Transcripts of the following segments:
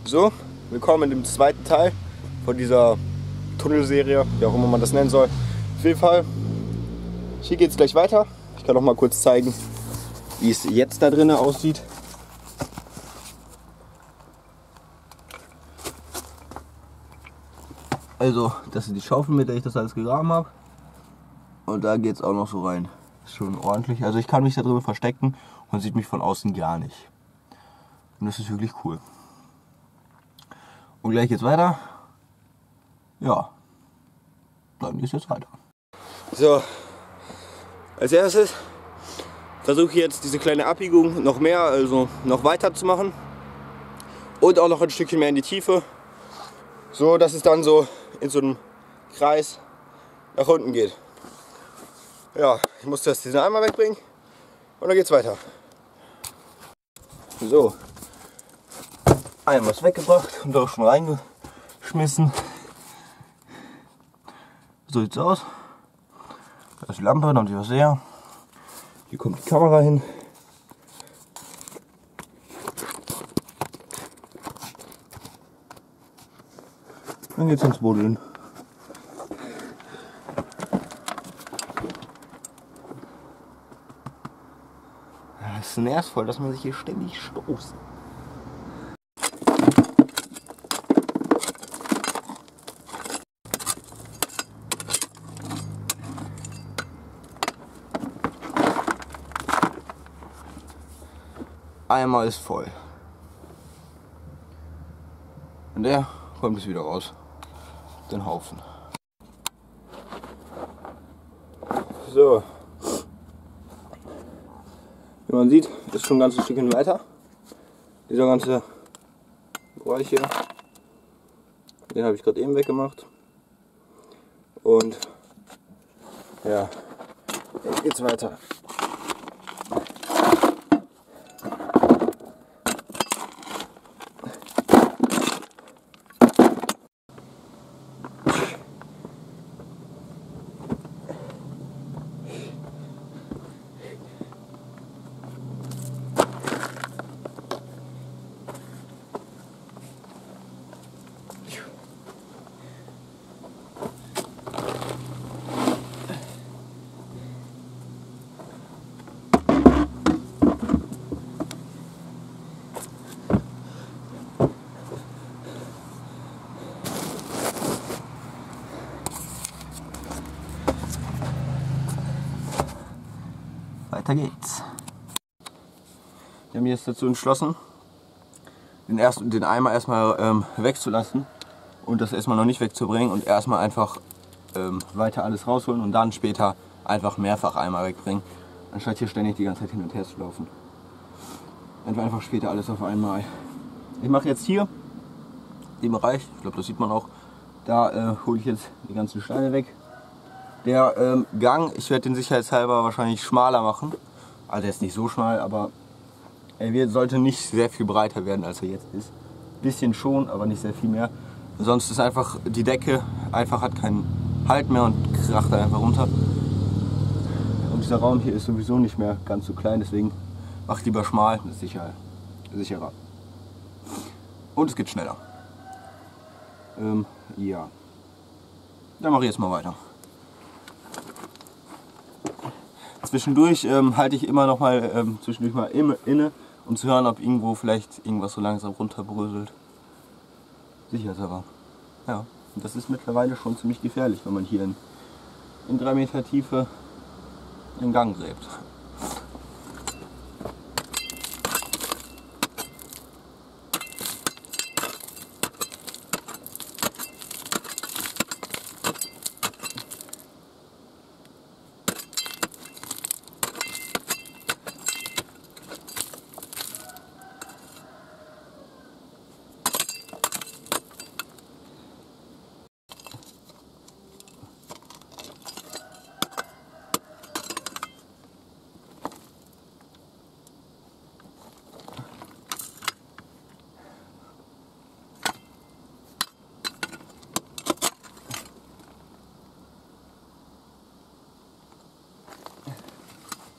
So, willkommen in dem zweiten Teil von dieser Tunnelserie, wie auch immer man das nennen soll. Auf jeden Fall, hier geht es gleich weiter. Ich kann auch mal kurz zeigen, wie es jetzt da drinnen aussieht. Also, das ist die Schaufel, mit der ich das alles gegraben habe. Und da geht es auch noch so rein. Ist schon ordentlich. Also ich kann mich da drin verstecken und man sieht mich von außen gar nicht. Und das ist wirklich cool. Und gleich geht's weiter. Ja, dann geht's jetzt weiter. So, als erstes versuche ich jetzt diese kleine Abbiegung noch mehr, also noch weiter zu machen. Und auch noch ein Stückchen mehr in die Tiefe. So, dass es dann so in so einem Kreis nach unten geht. Ja, ich muss das diesen Eimer wegbringen und dann geht's weiter. So, Eimer ist weggebracht und auch schon reingeschmissen. So sieht's aus. Da ist die Lampe, dann sieht was her. Hier kommt die Kamera hin. Dann geht's ins Buddeln. Es ist nervvoll, dass man sich hier ständig stoßt. Eimer ist voll. Und der kommt jetzt wieder raus. Den Haufen. So. Wie man sieht, ist schon ein ganzes Stückchen weiter. Dieser ganze Bereich hier, den habe ich gerade eben weggemacht. Und ja, jetzt geht's weiter. Weiter geht's. Wir haben jetzt dazu entschlossen, den Eimer erstmal wegzulassen und das erstmal noch nicht wegzubringen und erstmal einfach weiter alles rausholen und dann später einfach mehrfach Eimer wegbringen, anstatt hier ständig die ganze Zeit hin und her zu laufen. Einfach später alles auf einmal. Ich mache jetzt hier den Bereich, ich glaube das sieht man auch, da hole ich jetzt die ganzen Steine weg. Der Gang, ich werde den sicherheitshalber wahrscheinlich schmaler machen. Also er ist nicht so schmal, aber er sollte nicht sehr viel breiter werden, als er jetzt ist. Bisschen schon, aber nicht sehr viel mehr. Sonst ist einfach die Decke hat keinen Halt mehr und kracht da einfach runter. Und dieser Raum hier ist sowieso nicht mehr ganz so klein, deswegen mache ich lieber schmal, das ist sicherer. Und es geht schneller. Ja. Dann mache ich jetzt mal weiter. Zwischendurch halte ich immer noch mal zwischendurch mal inne, um zu hören, ob irgendwo vielleicht irgendwas so langsam runterbröselt. Sicherheitshalber. Ja, und das ist mittlerweile schon ziemlich gefährlich, wenn man hier in 3 Meter Tiefe den Gang gräbt.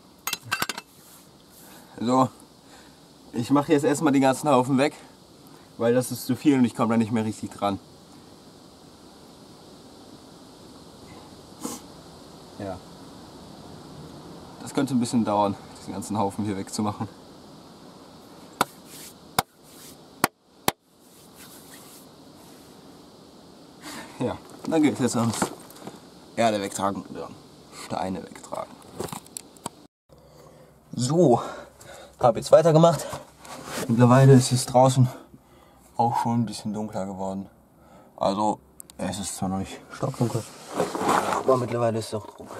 So, ich mache jetzt erstmal den ganzen Haufen weg, weil das ist zu viel und ich komme da nicht mehr richtig dran. Ja. Das könnte ein bisschen dauern, diesen ganzen Haufen hier wegzumachen. Ja, dann geht es jetzt ans Erde wegtragen oder Steine wegtragen. So, habe jetzt weitergemacht. Mittlerweile ist es draußen auch schon ein bisschen dunkler geworden. Also, es ist zwar noch nicht stockdunkel, aber mittlerweile ist es auch dunkel.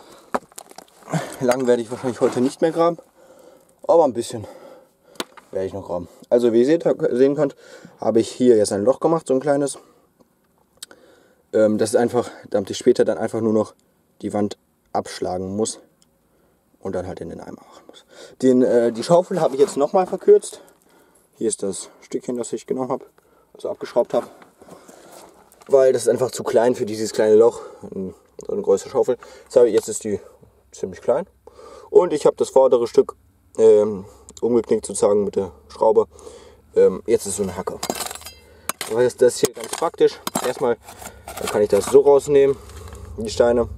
Lang werde ich wahrscheinlich heute nicht mehr graben, aber ein bisschen werde ich noch graben. Also wie ihr sehen könnt, habe ich hier jetzt ein Loch gemacht, so ein kleines. Das ist einfach, damit ich später dann einfach nur noch die Wand abschlagen muss und dann halt in den Eimer machen muss. Die Schaufel habe ich jetzt nochmal verkürzt. Hier ist das Stückchen, das ich genommen habe, also abgeschraubt habe, weil das ist einfach zu klein für dieses kleine Loch, so eine größere Schaufel. Jetzt ist die ziemlich klein und ich habe das vordere Stück umgeknickt sozusagen mit der Schraube. Jetzt ist so eine Hacke. Das ist hier ganz praktisch. Erstmal dann kann ich das so rausnehmen, die Steine,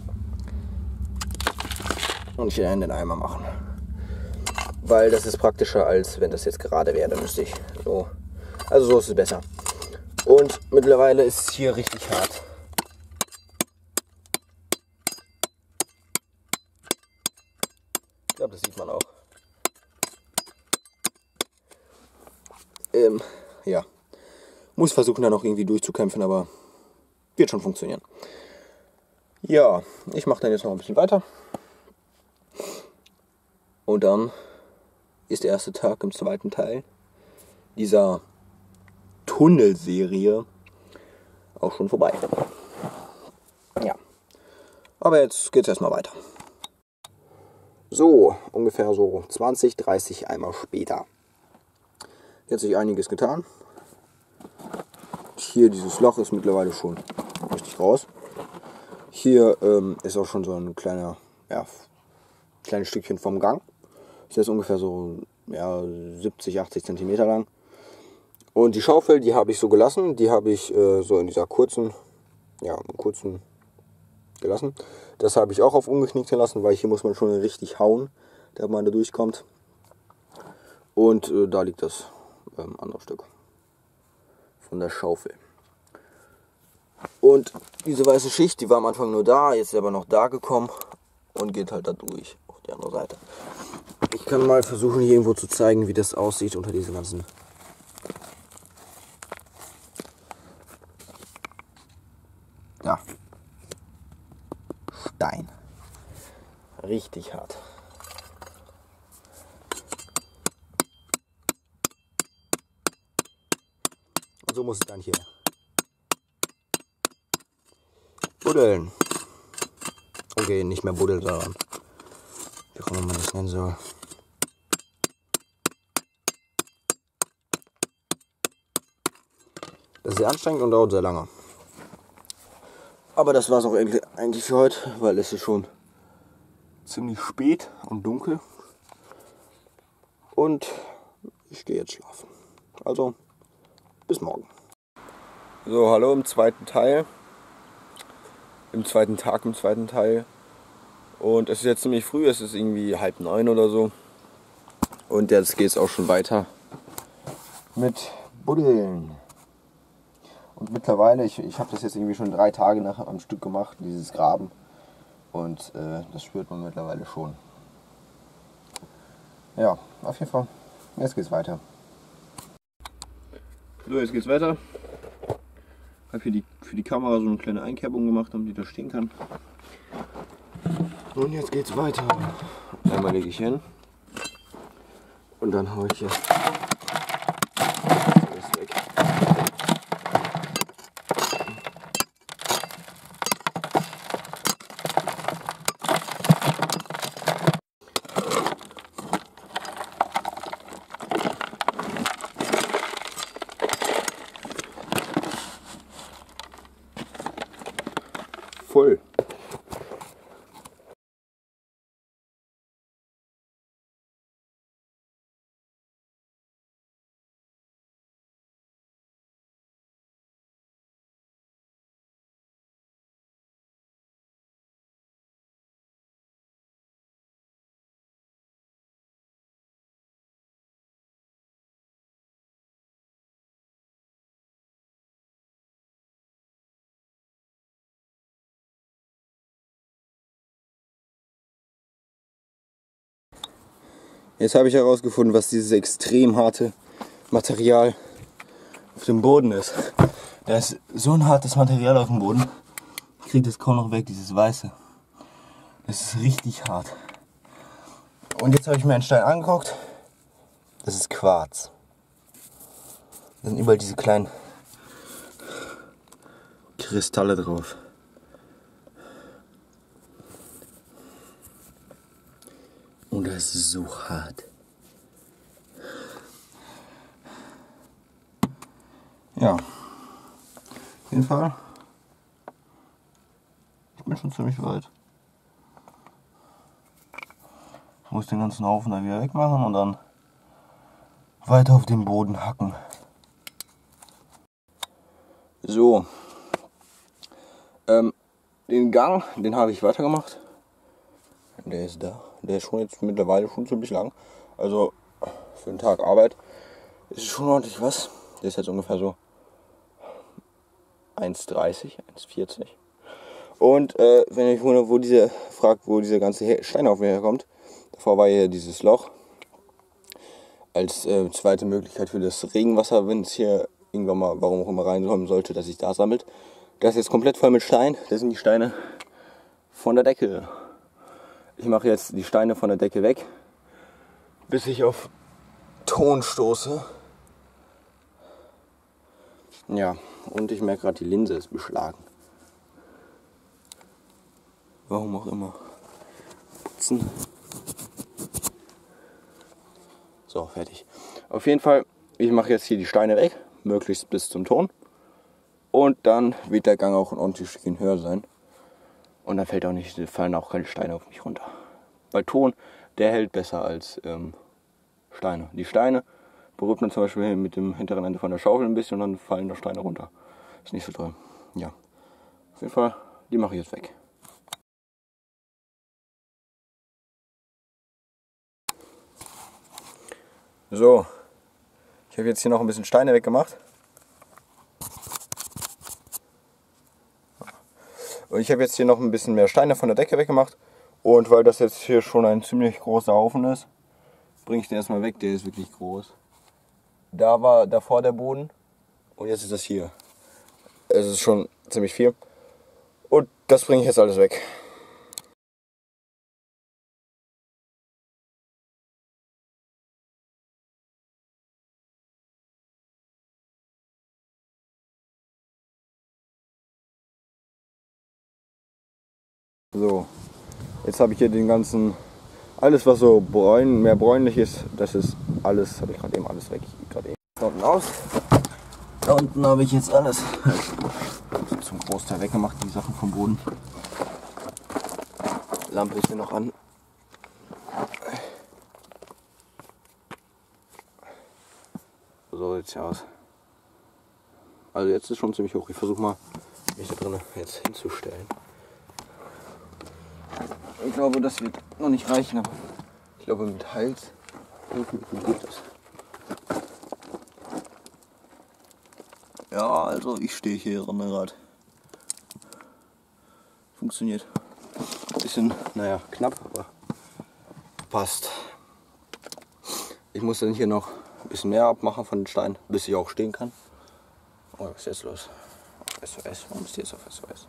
und wieder in den Eimer machen. Weil das ist praktischer, als wenn das jetzt gerade wäre. Dann müsste ich so. Also so ist es besser. Und mittlerweile ist es hier richtig hart. Ich glaube, das sieht man auch. Ja. Muss versuchen, da noch irgendwie durchzukämpfen, aber wird schon funktionieren. Ja, ich mache dann jetzt noch ein bisschen weiter. Und dann ist der erste Tag im zweiten Teil dieser Tunnelserie auch schon vorbei. Ja, aber jetzt geht es erstmal weiter. So, ungefähr so 20, 30 Eimer später. Jetzt hat sich einiges getan. Hier dieses Loch ist mittlerweile schon richtig raus. Hier ist auch schon so ein kleines Stückchen vom Gang. Ist jetzt ungefähr so 70, 80 cm lang. Und die Schaufel, die habe ich so gelassen. Die habe ich so in dieser kurzen gelassen. Das habe ich auch auf ungeknickt gelassen, weil hier muss man schon richtig hauen, damit man da durchkommt. Und da liegt das andere Stück von der Schaufel. Und diese weiße Schicht, die war am Anfang nur da, jetzt ist aber noch da gekommen und geht halt da durch auf die andere Seite. Ich kann mal versuchen, hier irgendwo zu zeigen, wie das aussieht unter diesen ganzen. Ja. Stein. Richtig hart. Und so muss es dann hier buddeln. Okay, nicht mehr buddeln, sondern wie auch immer man das nennen soll. Das ist sehr anstrengend und dauert sehr lange. Aber das war es auch eigentlich für heute, weil es ist schon ziemlich spät und dunkel. Und ich gehe jetzt schlafen. Also, bis morgen. So, hallo im zweiten Teil. Im zweiten Tag, im zweiten Teil. Und es ist jetzt ziemlich früh, es ist irgendwie 8:30 oder so. Und jetzt geht es auch schon weiter mit Buddeln. Und mittlerweile, ich habe das jetzt irgendwie schon 3 Tage am Stück gemacht, dieses Graben. Und das spürt man mittlerweile schon. Ja, auf jeden Fall. Jetzt geht's weiter. So, jetzt geht's weiter. Ich habe hier für die Kamera so eine kleine Einkerbung gemacht, damit die da stehen kann. Und jetzt geht's weiter. Einmal lege ich hin. Und dann haue ich hier alles weg. Voll. Jetzt habe ich herausgefunden, was dieses extrem harte Material auf dem Boden ist. Da ist so ein hartes Material auf dem Boden. Ich kriege das kaum noch weg, dieses Weiße. Das ist richtig hart. Und jetzt habe ich mir einen Stein angeguckt. Das ist Quarz. Da sind überall diese kleinen Kristalle drauf. Und das ist so hart. Ja. Auf jeden Fall. Ich bin schon ziemlich weit. Ich muss den ganzen Haufen da wieder wegmachen und dann weiter auf den Boden hacken. So. Den Gang, den habe ich weitergemacht. Der ist da. Der ist schon jetzt mittlerweile schon ziemlich lang. Also für einen Tag Arbeit ist schon ordentlich was. Der ist jetzt ungefähr so 1,30, 1,40. Und wenn ihr euch wundert, wo dieser ganze Steinhaufen herkommt, davor war hier dieses Loch. Als zweite Möglichkeit für das Regenwasser, wenn es hier irgendwann mal, warum auch immer, reinkommen sollte, dass sich da sammelt. Das ist jetzt komplett voll mit Stein. Das sind die Steine von der Decke. Ich mache jetzt die Steine von der Decke weg, bis ich auf Ton stoße. Ja, und ich merke gerade, die Linse ist beschlagen. Warum auch immer. Putzen. So, fertig. Auf jeden Fall, ich mache jetzt hier die Steine weg, möglichst bis zum Ton. Und dann wird der Gang auch ein ordentliches Stückchen höher sein. Und dann fallen auch keine Steine auf mich runter. Weil Ton, der hält besser als Steine. Die Steine berührt man zum Beispiel mit dem hinteren Ende von der Schaufel ein bisschen und dann fallen da Steine runter. Ist nicht so toll. Ja, auf jeden Fall, die mache ich jetzt weg. So, ich habe jetzt hier noch ein bisschen Steine weggemacht. Und ich habe jetzt hier noch ein bisschen mehr Steine von der Decke weggemacht. Und weil das jetzt hier schon ein ziemlich großer Haufen ist, bringe ich den erstmal weg. Der ist wirklich groß. Da war davor der Boden und jetzt ist das hier. Es ist schon ziemlich viel. Und das bringe ich jetzt alles weg. So, jetzt habe ich hier den ganzen, alles was so mehr bräunlich ist, das ist alles, habe ich gerade eben alles weg. Ich gehe gerade eben da unten aus. Da unten habe ich jetzt alles zum Großteil weggemacht, die Sachen vom Boden. Lampe ist hier noch an. So sieht es hier aus. Also jetzt ist schon ziemlich hoch. Ich versuche mal, mich da drin jetzt hinzustellen. Ich glaube, das wird noch nicht reichen, aber ich glaube mit Hals geht das. Ja, also ich stehe hier drin gerade. Funktioniert. Bisschen, naja, knapp, aber passt. Ich muss dann hier noch ein bisschen mehr abmachen von den Steinen, bis ich auch stehen kann. Oh, was ist jetzt los? Auf SOS, warum ist die jetzt auf SOS?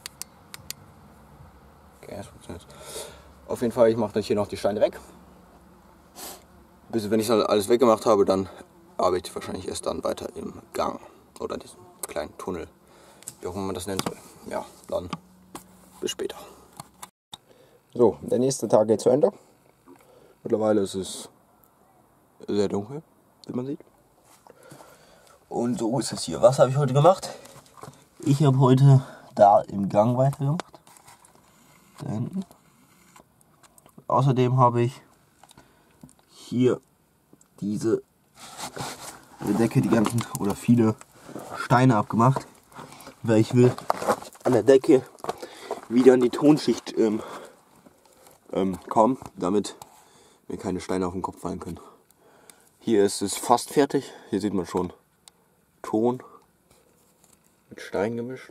Okay, das funktioniert. Auf jeden Fall, ich mache dann hier noch die Steine weg. Bis wenn ich alles weggemacht habe, dann arbeite ich wahrscheinlich erst dann weiter im Gang. Oder diesem kleinen Tunnel. Wie auch immer man das nennen soll. Ja, dann bis später. So, der nächste Tag geht zu Ende. Mittlerweile ist es sehr dunkel, wie man sieht. Und so ist es hier. Was habe ich heute gemacht? Ich habe heute da im Gang weitergemacht. Da hinten. Außerdem habe ich hier diese Decke, die ganzen oder viele Steine abgemacht, weil ich will an der Decke wieder an die Tonschicht kommen, damit mir keine Steine auf den Kopf fallen können. Hier ist es fast fertig. Hier sieht man schon Ton mit Stein gemischt.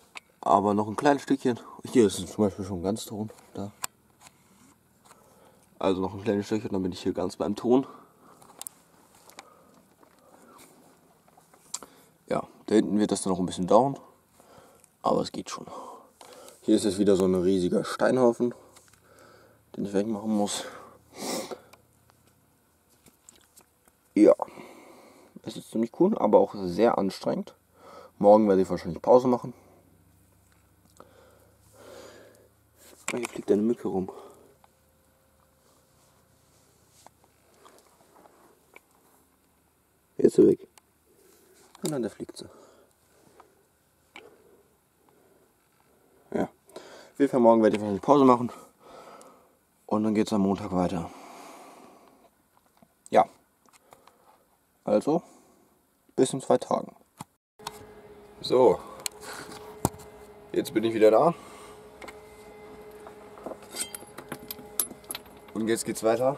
Aber noch ein kleines Stückchen. Hier ist es zum Beispiel schon ganz Ton. Da. Also noch ein kleines Stückchen, dann bin ich hier ganz beim Ton. Ja, da hinten wird das dann noch ein bisschen dauern, aber es geht schon. Hier ist jetzt wieder so ein riesiger Steinhaufen, den ich wegmachen muss. Ja, es ist ziemlich cool, aber auch sehr anstrengend. Morgen werde ich wahrscheinlich Pause machen. Hier fliegt eine Mücke rum. Jetzt ist sie weg. Und dann da fliegt sie. Ja. Auf jeden Fall morgen werde ich wahrscheinlich Pause machen. Und dann geht es am Montag weiter. Ja. Also, bis in 2 Tagen. So. Jetzt bin ich wieder da. Und jetzt geht's weiter.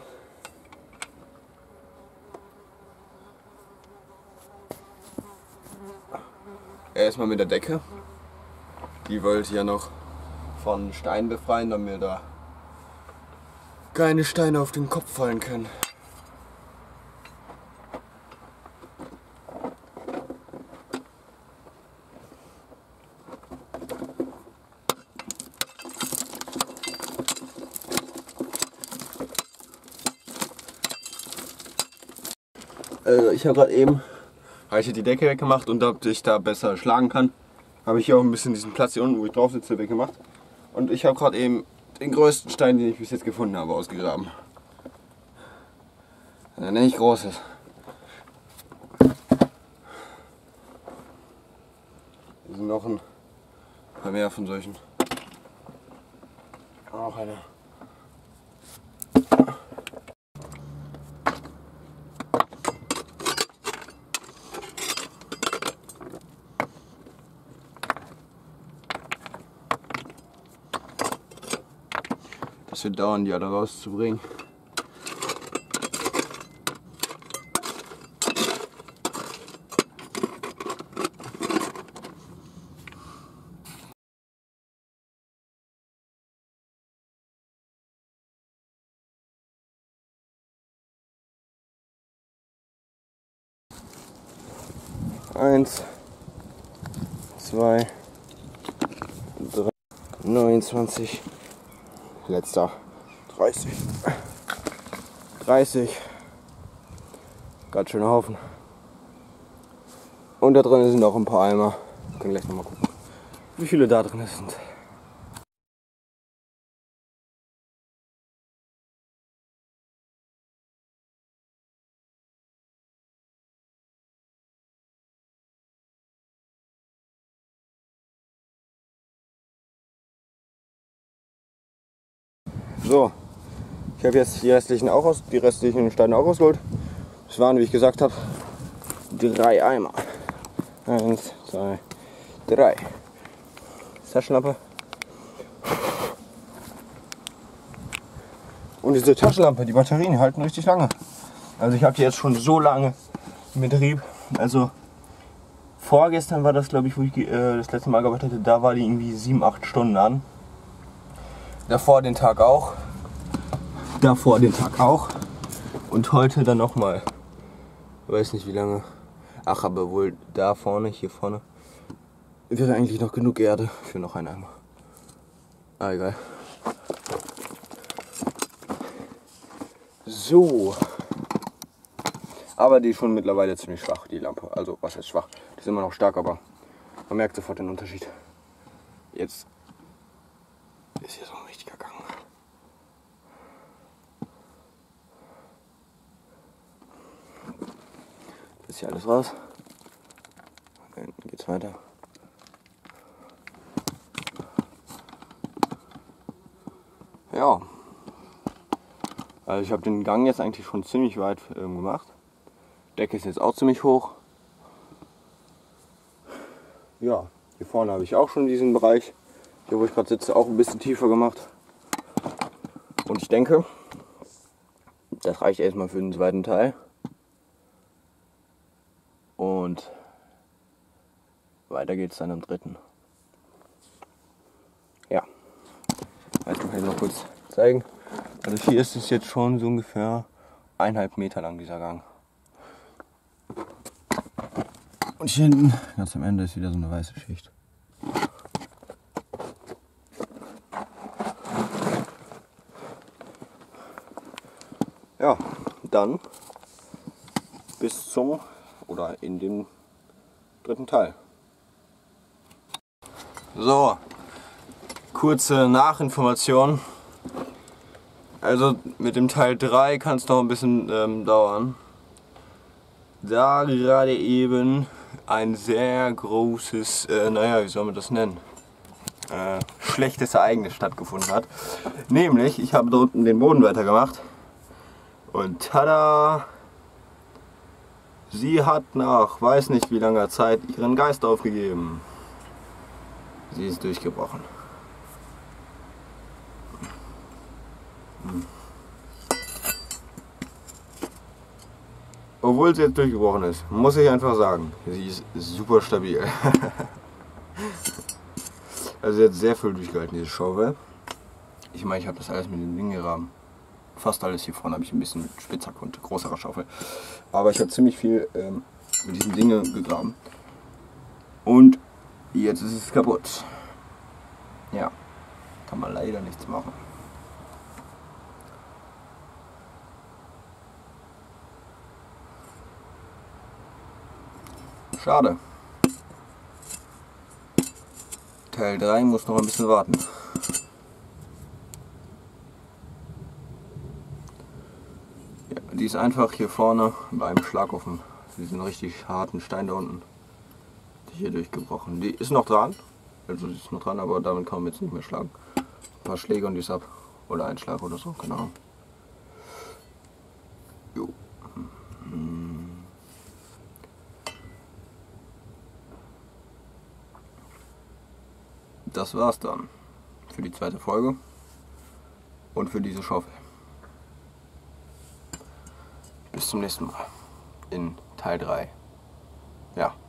Erstmal mit der Decke. Die wollte ich ja noch von Stein befreien, damit mir da keine Steine auf den Kopf fallen können. Ich habe gerade eben die Decke weggemacht und damit ich da besser schlagen kann, habe ich hier auch ein bisschen diesen Platz hier unten, wo ich drauf sitze, weggemacht. Und ich habe gerade eben den größten Stein, den ich bis jetzt gefunden habe, ausgegraben. Der nicht groß ist. Hier sind noch ein paar mehr von solchen. Auch einer. Das wird dauern, die alle rauszubringen. Eins, 2, 3, 29, letzter, 30, ganz schöner Haufen. Und da drin sind auch ein paar Eimer. Wir können gleich nochmal gucken, wie viele da drin sind. So, ich habe jetzt die restlichen Steine auch rausgeholt. Es waren, wie ich gesagt habe, 3 Eimer. 1, 2, 3. Taschenlampe. Und diese Taschenlampe, die Batterien halten richtig lange. Also ich habe die jetzt schon so lange in Betrieb. Also vorgestern war das, glaube ich, wo ich das letzte Mal gearbeitet hatte. Da war die irgendwie 7, 8 Stunden an. Davor den Tag auch. Und heute dann nochmal. Weiß nicht wie lange. Ach, aber wohl da vorne, hier vorne, wäre eigentlich noch genug Erde für noch einen Eimer. Ah, egal. So. Aber die ist schon mittlerweile ziemlich schwach, die Lampe. Also, was heißt schwach? Die ist immer noch stark, aber man merkt sofort den Unterschied. Jetzt ist hier so ein richtiger Gang. Das ist hier alles raus. Da hinten geht's weiter. Ja. Also ich habe den Gang jetzt eigentlich schon ziemlich weit gemacht. Decke ist jetzt auch ziemlich hoch. Ja, hier vorne habe ich auch schon diesen Bereich, hier wo ich gerade sitze, auch ein bisschen tiefer gemacht. Und ich denke, das reicht erstmal für den zweiten Teil. Und weiter geht's dann im dritten. Ja, also kann ich noch kurz zeigen. Also hier ist es jetzt schon so ungefähr 1,5 Meter lang, dieser Gang. Und hier hinten, ganz am Ende, ist wieder so eine weiße Schicht. Ja, dann bis zum oder in dem dritten Teil. So, kurze Nachinformation. Also mit dem Teil 3 kann es noch ein bisschen dauern. Da gerade eben ein sehr großes, naja, wie soll man das nennen? Schlechtes Ereignis stattgefunden hat. Nämlich, ich habe da unten den Boden weitergemacht. Und tada! Sie hat nach weiß nicht wie langer Zeit ihren Geist aufgegeben. Sie ist durchgebrochen. Obwohl sie jetzt durchgebrochen ist, muss ich einfach sagen, sie ist super stabil. Also sie hat sehr viel durchgehalten, diese Schaufel. Ich meine, ich habe das alles mit dem Ding gerahmen. Fast alles hier vorne habe ich ein bisschen mit Spitzhack und größerer Schaufel. Aber ich habe ziemlich viel mit diesen Dingen gegraben. Und jetzt ist es kaputt. Ja, kann man leider nichts machen. Schade. Teil 3 muss noch ein bisschen warten. Ja, die ist einfach hier vorne beim Schlag auf diesen richtig harten Stein da unten. Die hier durchgebrochen. Die ist noch dran. Also die ist noch dran, aber damit kann man jetzt nicht mehr schlagen. Ein paar Schläge und die ist ab. Oder ein Schlag oder so, genau. Jo. Das war's dann für die zweite Folge und für diese Schaufel. Bis zum nächsten Mal in Teil 3. Ja.